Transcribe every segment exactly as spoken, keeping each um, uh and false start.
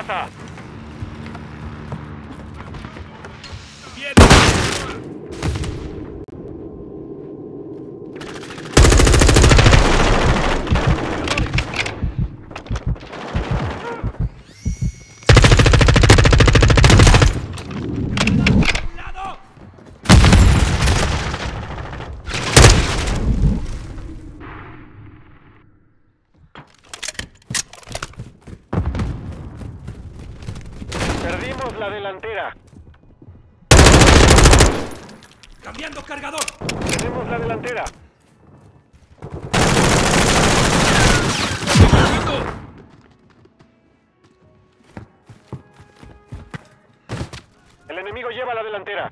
casa. ¡Viene! Perdimos la delantera. ¡Cambiando cargador! Tenemos la delantera. El enemigo lleva la delantera.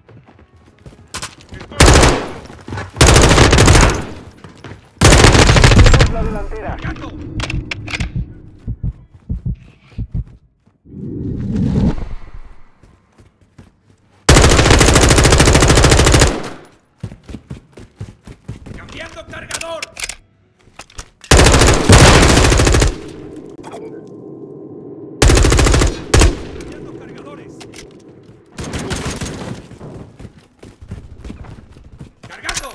Tenemos la delantera. ¡Cargando! ¡Cambiando cargador! ¡Cambiando cargadores! ¡Cargando!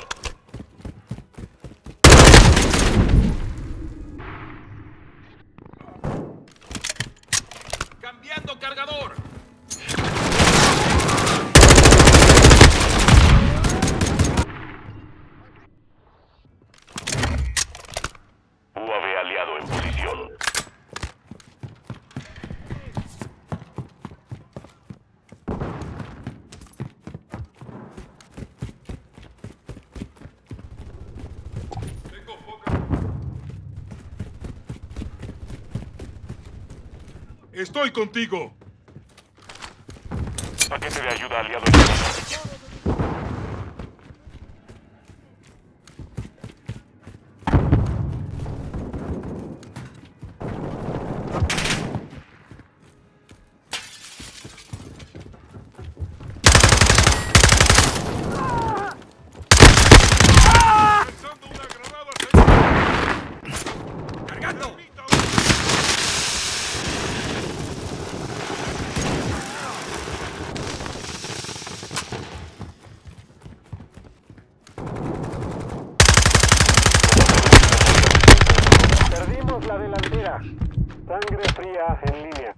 ¡Cambiando cargador! U A V aliado en posición. Tengo poca... Estoy contigo. Paquete de ayuda aliado en posición. Lanzando una granada segura. ¡Cargando! Perdimos la delantera. Sangre fría en línea.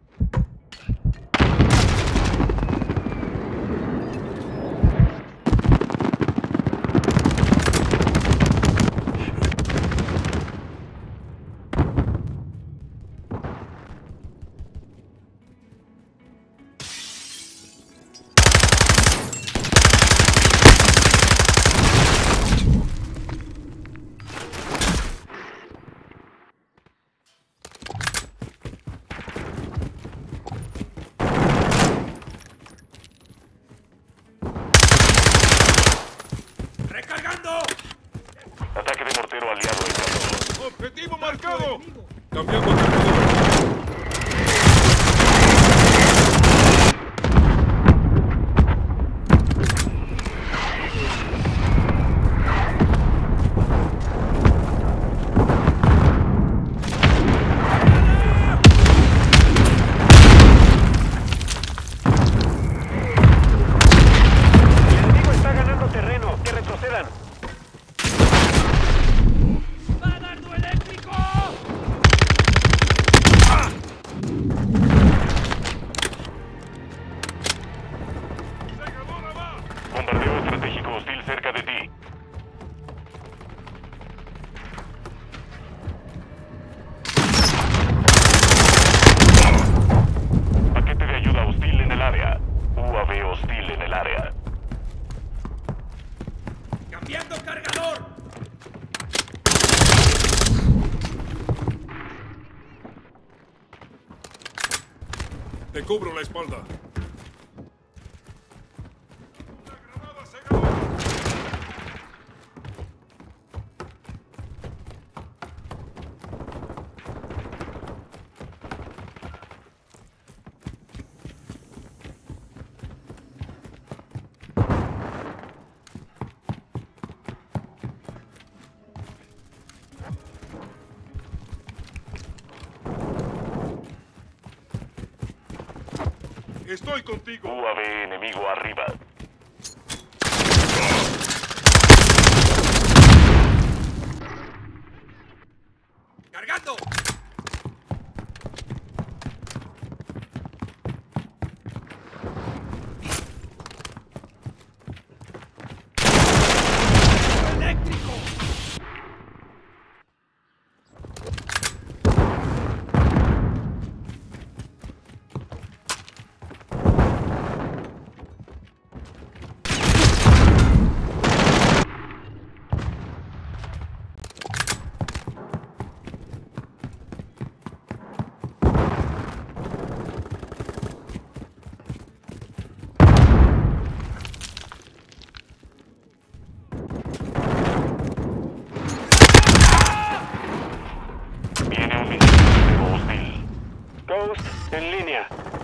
¡Recargando! Ataque de mortero aliado en camino. ¡Objetivo marcado! ¡Cambiando cargador! El enemigo está ganando terreno. Que retrocedan. ¡Va a dardo eléctrico! ¡Segadora va! Bombardeo estratégico hostil cerca de ti. Paquete de ayuda hostil en el área. U A V hostil en el área. ¡Cambiando cargador! Te cubro la espalda. Una granada segadora. Estoy contigo. U A V enemigo arriba. ¡Cargando! ¡Eléctrico! Viene un misil hostil. Ghost en línea.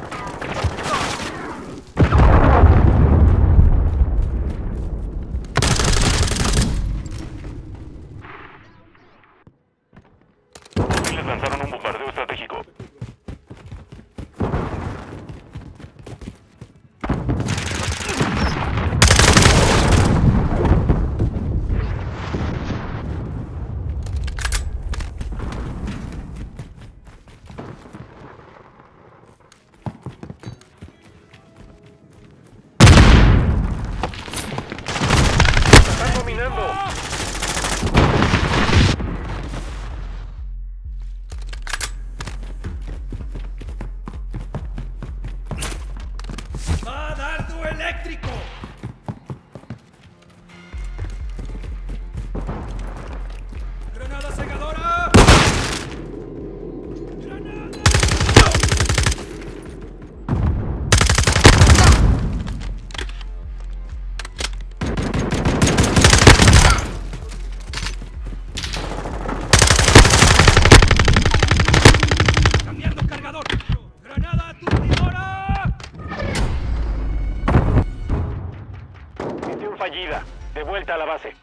Hostiles lanzaron un bombardeo estratégico. ¡Están dominando! ¡Va a dardo eléctrico! ¡Granada segadora! ¡Granada! ¡Cambiando cargador! ¡Granada aturdidora! Misión fallida. De vuelta a la base.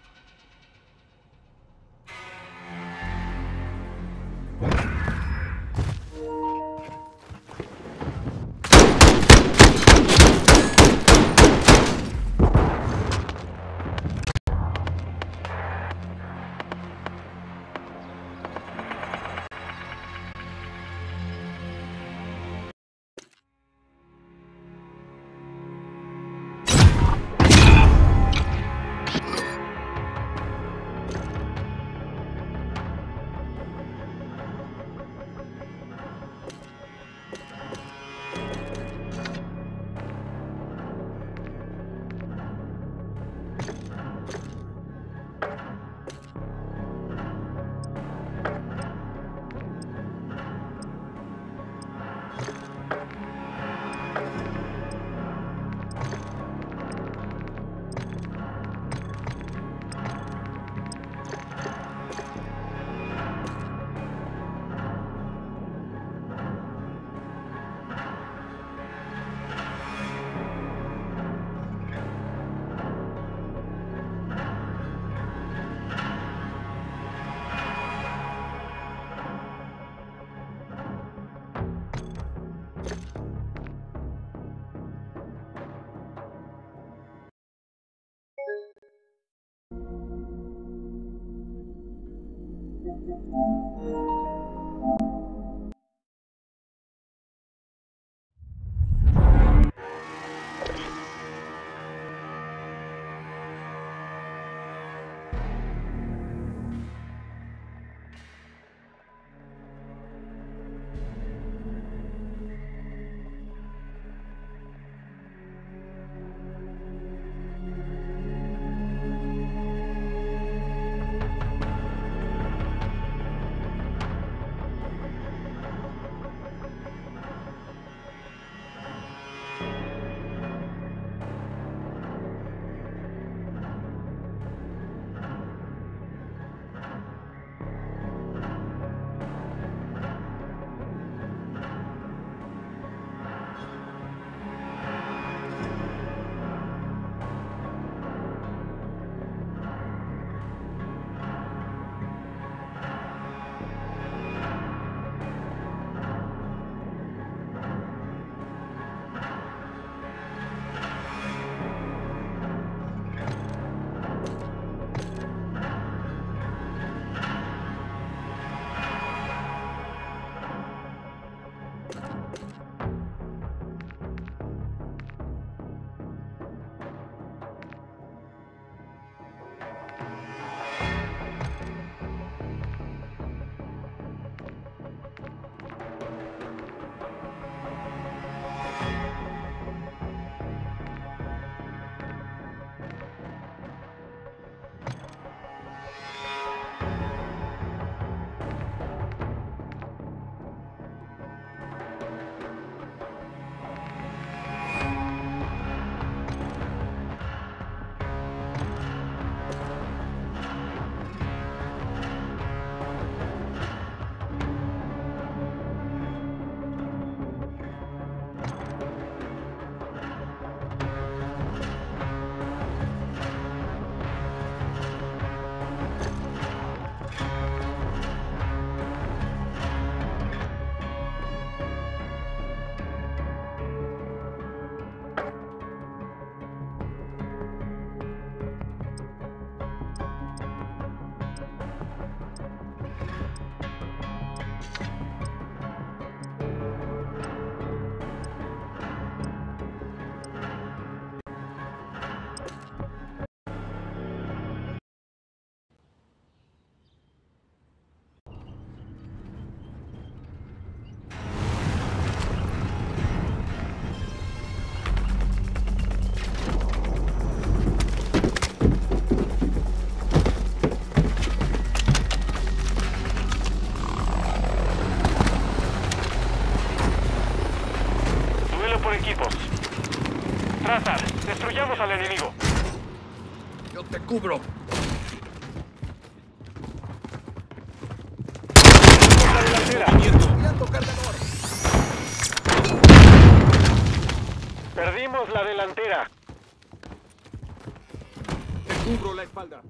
amenazan. Destruyamos al enemigo. Yo te cubro. La delantera. Enviando cargador. Perdimos la delantera. Te cubro la espalda.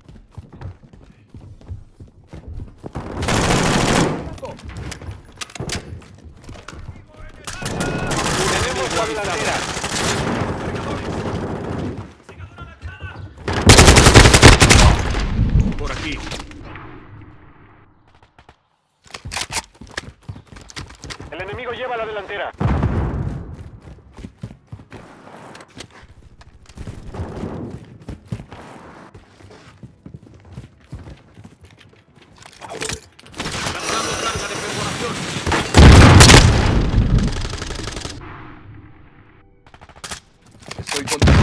Tenemos la delantera. Por aquí. El enemigo lleva la delantera. Lanzando carga de perforación. Estoy contigo.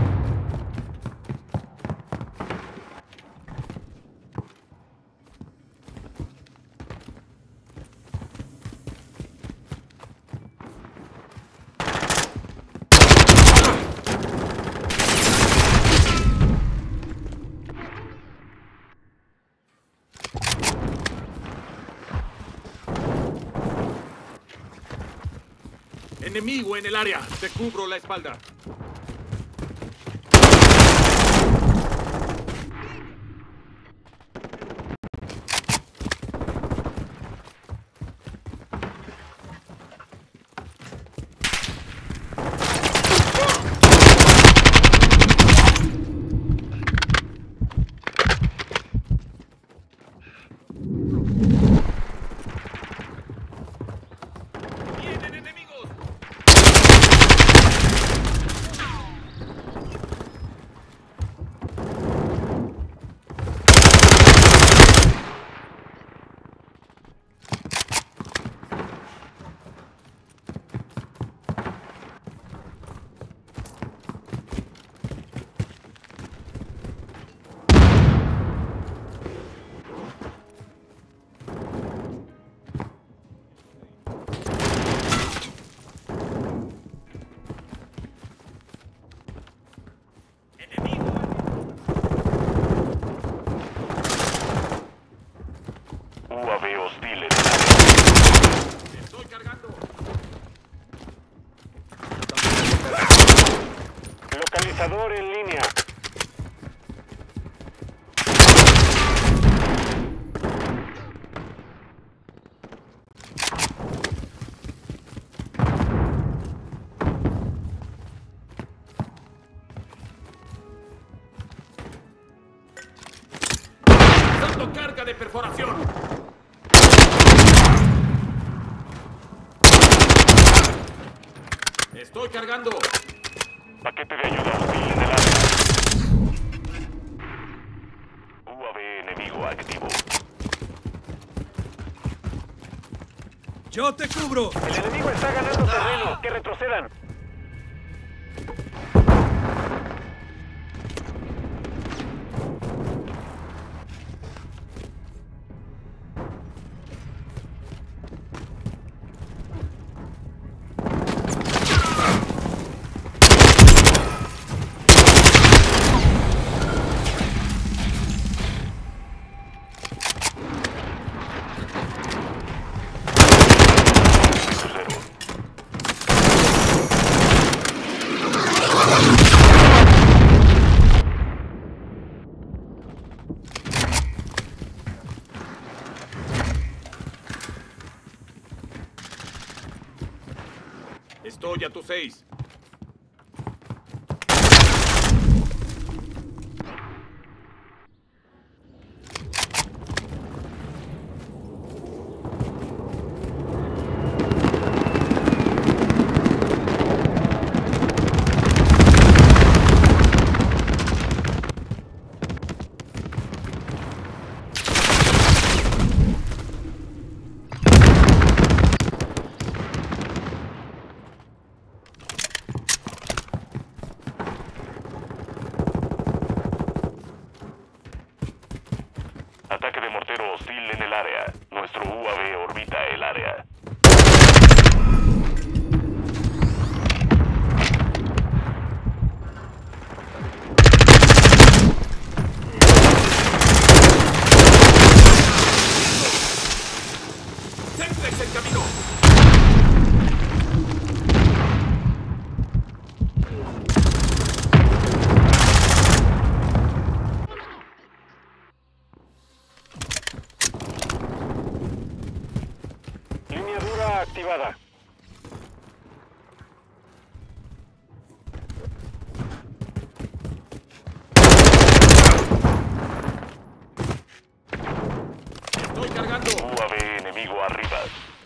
Enemigo en el área. Te cubro la espalda. ¡Vienen enemigos! U A V hostil en el área. Estoy cargando. Localizador en línea. Dando carga de perforación. Estoy cargando. Paquete de ayuda hostil en el área. U A V enemigo activo. Yo te cubro. El enemigo está ganando terreno. Que retrocedan. Cero. Estoy a tu seis. Ataque de mortero hostil en el área. Nuestro U A V orbita el área. activada. Estoy cargando. U A V enemigo arriba.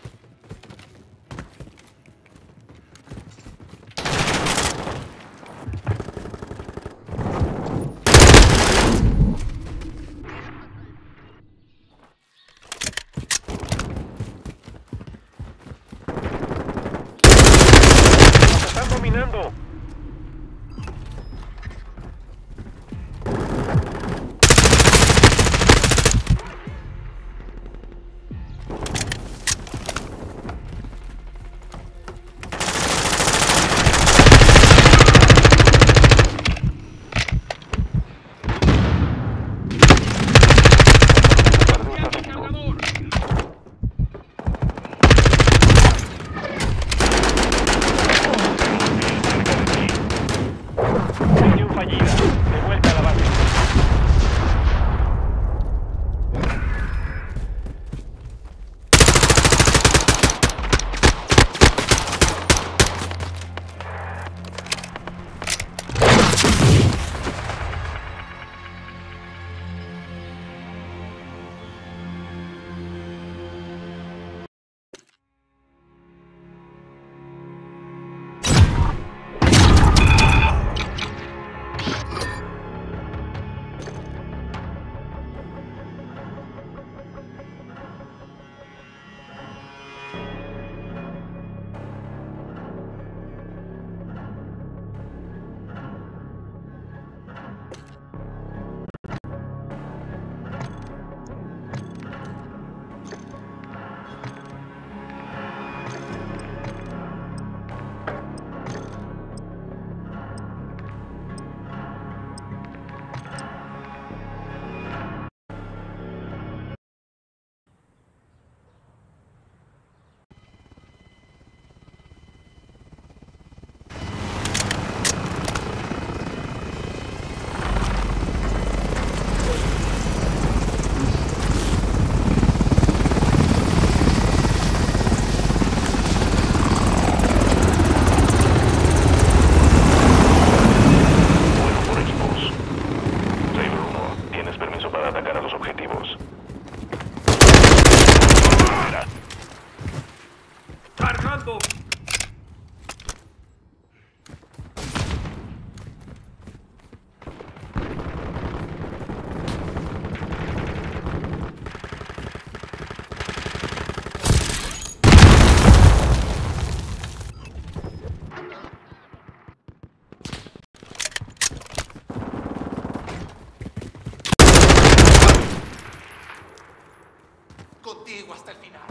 ¡Nos están dominando! Misión fallida. De vuelta a la base. Bueno por equipos. Saber uno, tienes permiso para atacar a los objetivos. Espera. Cargando. Contigo hasta el final.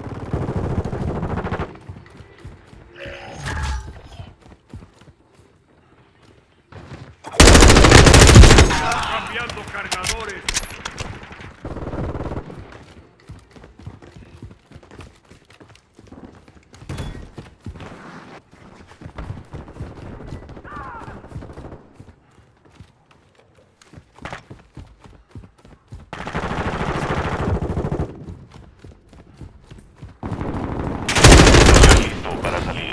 Cambiando cargadores. Listo para salir.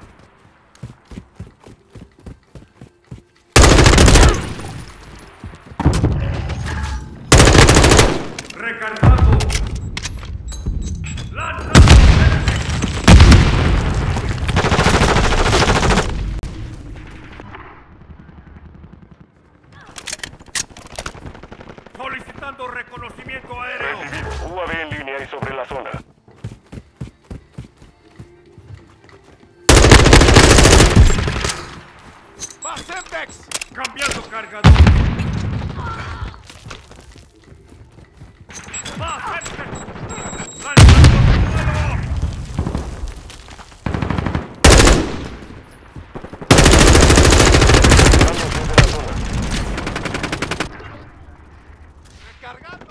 Recargando. Lanzando. Solicitando reconocimiento aéreo. Recibido. U A V en línea y sobre la zona. ¡Va, Semtex! Cambiando cargador. ¡Va, Semtex! ¡Lanzando vuelo! Dando sobre la zona. ¡Recargando!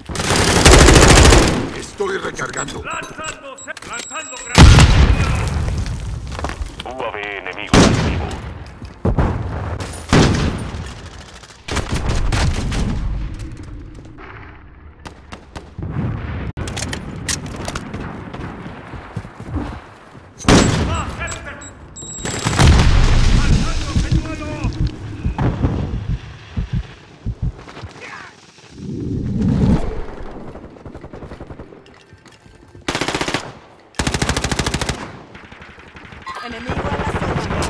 Estoy recargando. ¡Lanzando! Lanzando granada. U A V enemigo activo. Enemigo a la zona.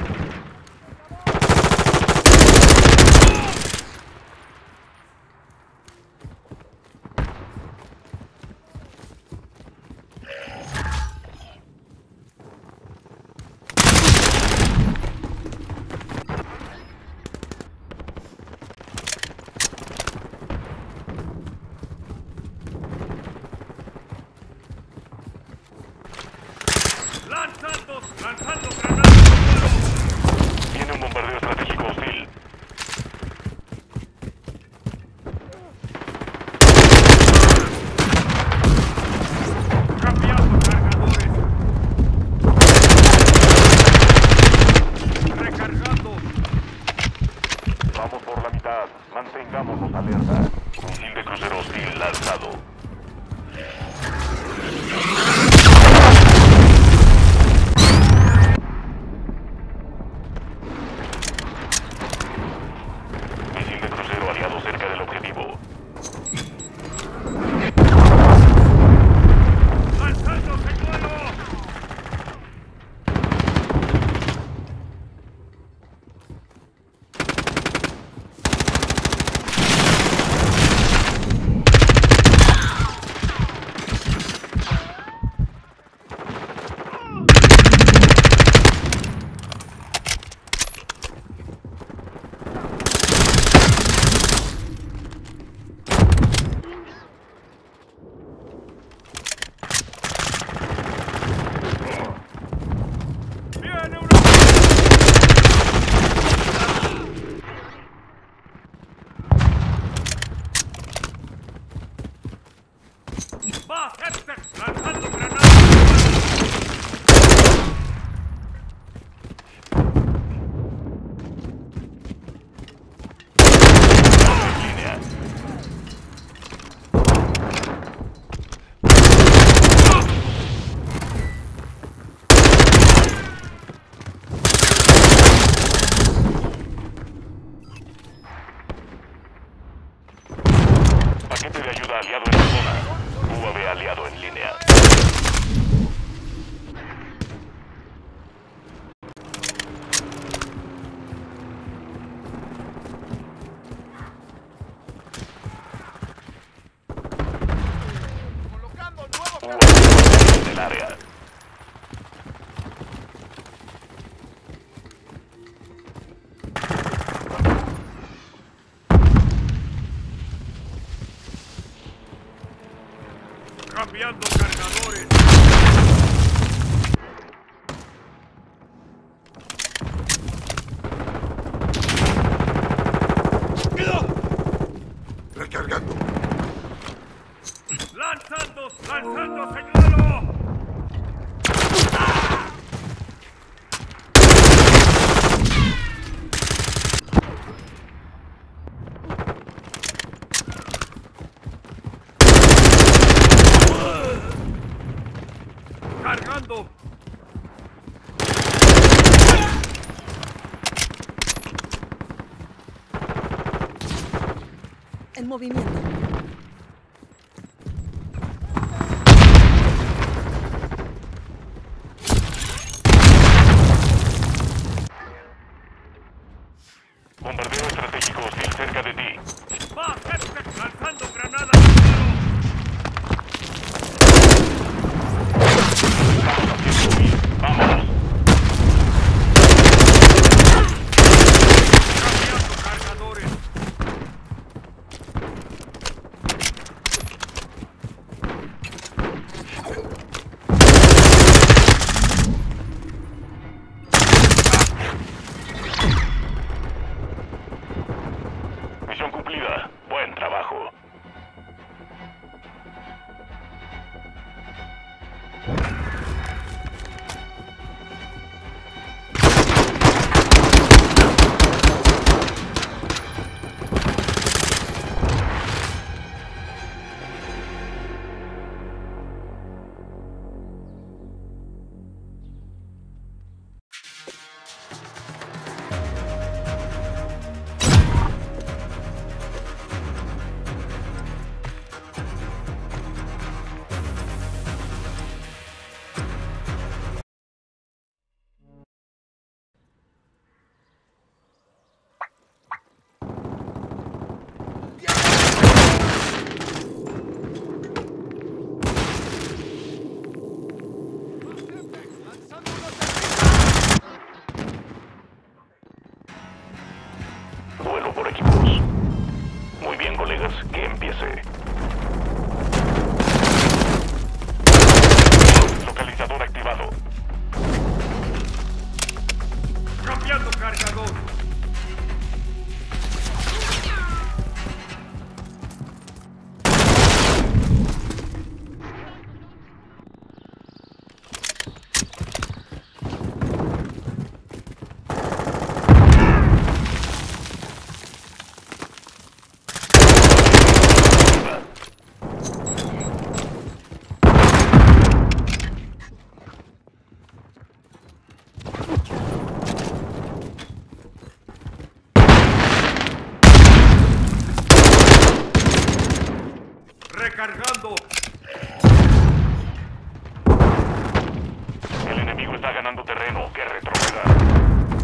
¡Lanzando! ¡Lanzando granadas de fuego! Tiene un bombardeo estratégico hostil. ¡Cambiando cargadores! ¡Recargando! Vamos por la mitad. Mantengámonos alerta. Misil de crucero hostil lanzado. Misil de crucero aliado cerca del objetivo. ¡Lanzando señuelo! ¡Viene una! ¡Va, Hepster! ¡Lanzando granadas de En línea. Paquete de ayuda aliado en la zona. U A V aliado en línea. ¡Colocando nuevos U A V en el área. ¡Cambiando cargadores! Recargando. ¡Lanzando! ¡Lanzando señuelo! ¡Cargando! En movimiento. Bombardeo estratégico hostil cerca de ti. ¡Va, Hepster! ¡Lanzando granadas de fuego! Estamos haciendo huir. Vámonos. ¡Cambiando cargadores! Misión cumplida. Buen trabajo. equipos. Muy bien, colegas, que empiece. Localizador activado. Cambiando cargador. Recargando. El enemigo está ganando terreno. Que retroceda.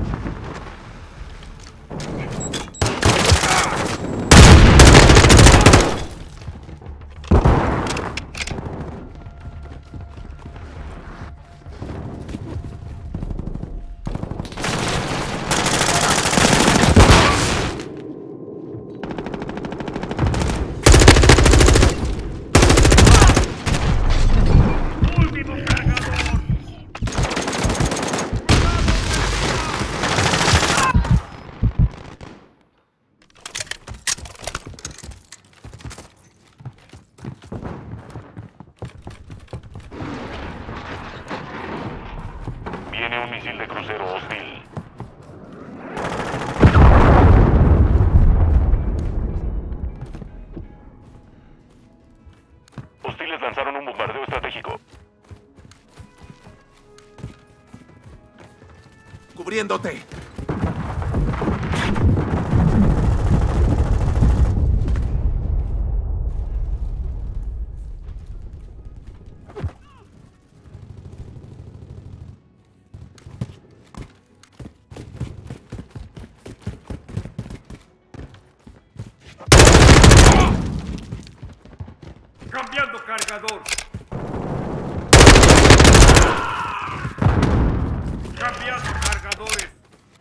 Último cargador. Viene un misil de crucero hostil. Hostiles lanzaron un bombardeo estratégico. Cubriéndote. Cambiando cargador. Cambiando cargadores.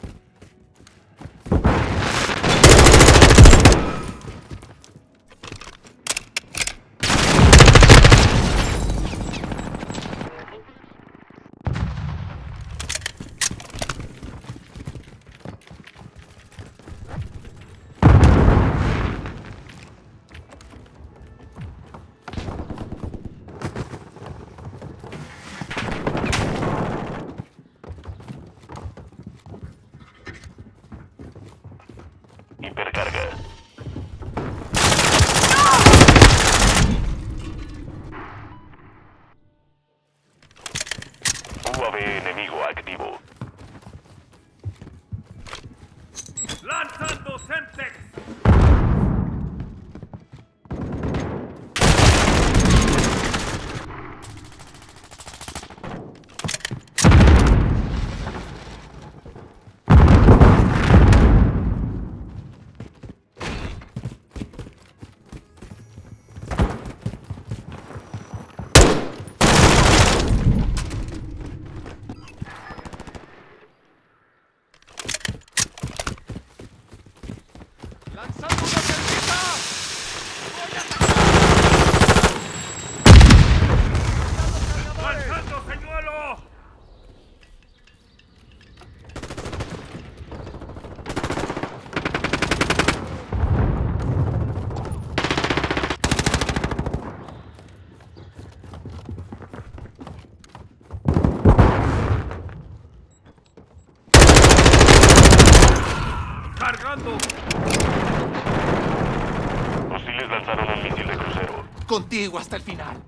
Hipercarga. U A V enemigo activo. Lanzando Semtex. ¡Lanzando una cerveza! Lanzando señuelo. Cargando. Hostiles lanzaron un misil de crucero. Contigo hasta el final.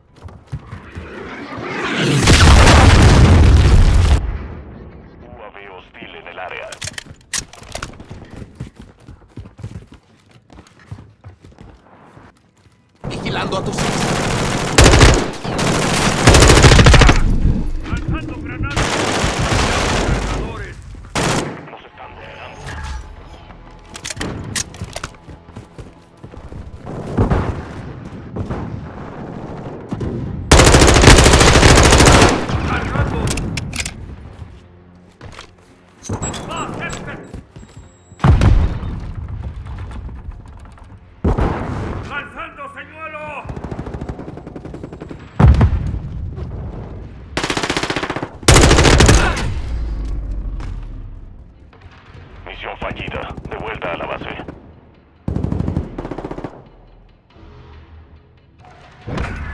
U A V hostil en el área. Vigilando a tus hijos. Lanzando granadas. Cargadores. Nos están dominando. Cargando. Más Semtex. Misión fallida. De vuelta a la base.